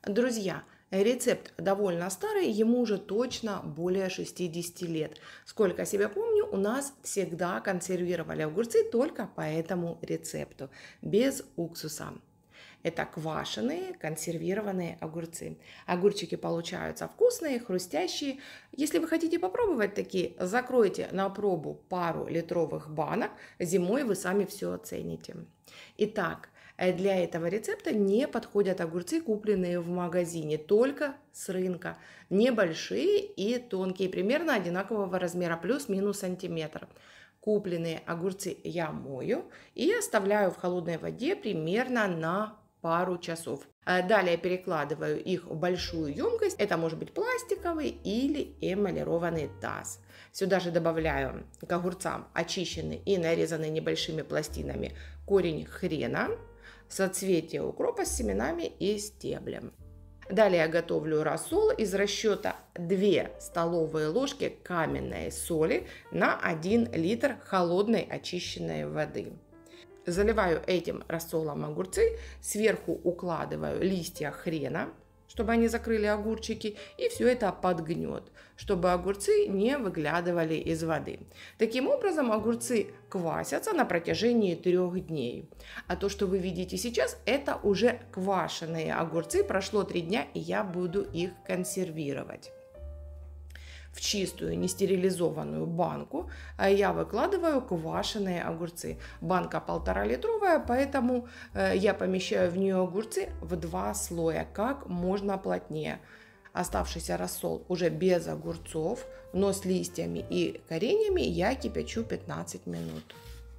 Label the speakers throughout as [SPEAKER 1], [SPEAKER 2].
[SPEAKER 1] Друзья, рецепт довольно старый, ему уже точно более 60 лет. Сколько себя помню, у нас всегда консервировали огурцы только по этому рецепту, без уксуса. Это квашеные консервированные огурцы. Огурчики получаются вкусные, хрустящие. Если вы хотите попробовать такие, закройте на пробу пару литровых банок. Зимой вы сами все оцените. Итак, для этого рецепта не подходят огурцы, купленные в магазине, только с рынка. Небольшие и тонкие, примерно одинакового размера, плюс-минус сантиметр. Купленные огурцы я мою и оставляю в холодной воде примерно на пару часов. Далее перекладываю их в большую емкость. Это может быть пластиковый или эмалированный таз. Сюда же добавляю к огурцам очищенный и нарезанный небольшими пластинами корень хрена, соцветие укропа с семенами и стеблем. Далее я готовлю рассол из расчета 2 столовые ложки каменной соли на 1 литр холодной очищенной воды. Заливаю этим рассолом огурцы, сверху укладываю листья хрена, чтобы они закрыли огурчики, и все это подгнет, чтобы огурцы не выглядывали из воды. Таким образом, огурцы квасятся на протяжении 3 дней. А то, что вы видите сейчас, это уже квашеные огурцы. Прошло 3 дня, и я буду их консервировать. В чистую нестерилизованную банку я выкладываю квашеные огурцы. Банка 1,5-литровая, поэтому я помещаю в нее огурцы в 2 слоя, как можно плотнее. Оставшийся рассол уже без огурцов, но с листьями и кореньями я кипячу 15 минут.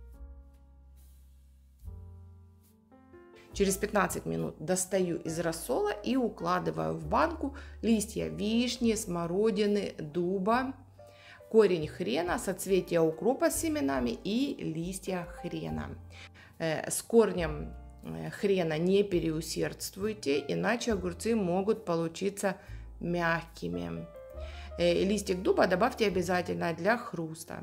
[SPEAKER 1] Через 15 минут достаю из рассола и укладываю в банку листья вишни, смородины, дуба, корень хрена, соцветие укропа с семенами и листья хрена. С корнем хрена не переусердствуйте, иначе огурцы могут получиться мягкими. Листик дуба добавьте обязательно для хруста.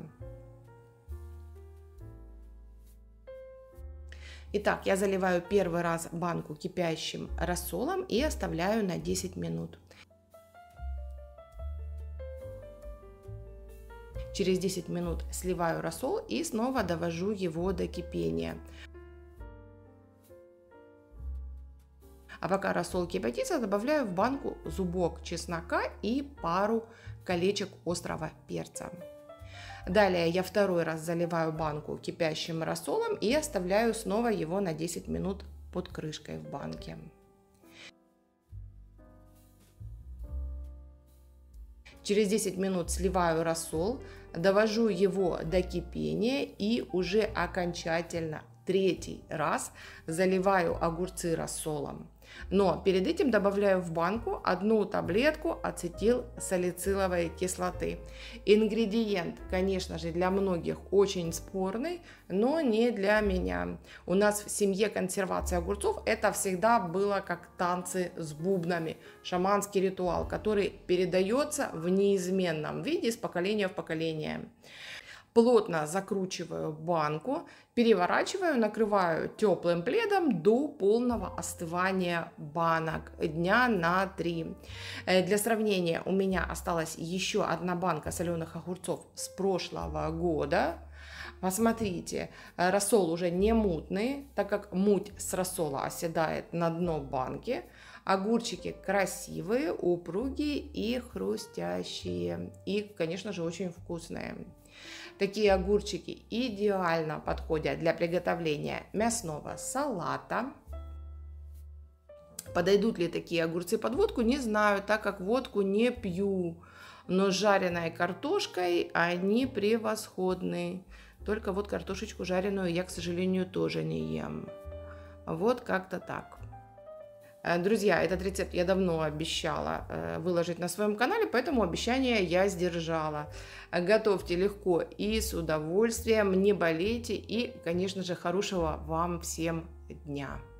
[SPEAKER 1] Итак, я заливаю первый раз банку кипящим рассолом и оставляю на 10 минут. Через 10 минут сливаю рассол и снова довожу его до кипения. А пока рассол кипятится, добавляю в банку зубок чеснока и пару колечек острого перца. Далее я второй раз заливаю банку кипящим рассолом и оставляю снова его на 10 минут под крышкой в банке. Через 10 минут сливаю рассол, довожу его до кипения и уже окончательно 3-й раз заливаю огурцы рассолом. Но перед этим добавляю в банку 1 таблетку ацетилсалициловой кислоты. Ингредиент, конечно же, для многих очень спорный, но не для меня. У нас в семье консервация огурцов это всегда было как танцы с бубнами, шаманский ритуал, который передается в неизменном виде из поколения в поколение. Плотно закручиваю банку, переворачиваю, накрываю теплым пледом до полного остывания банок дня на 3. Для сравнения, у меня осталась еще 1 банка соленых огурцов с прошлого года. Посмотрите, рассол уже не мутный, так как муть с рассола оседает на дно банки. Огурчики красивые, упругие и хрустящие. И, конечно же, очень вкусные. Такие огурчики идеально подходят для приготовления мясного салата. Подойдут ли такие огурцы под водку, не знаю, так как водку не пью. Но с жареной картошкой они превосходны. Только вот картошечку жареную я, к сожалению, тоже не ем. Вот как-то так. Друзья, этот рецепт я давно обещала выложить на своем канале, поэтому обещание я сдержала. Готовьте легко и с удовольствием, не болейте и, конечно же, хорошего вам всем дня.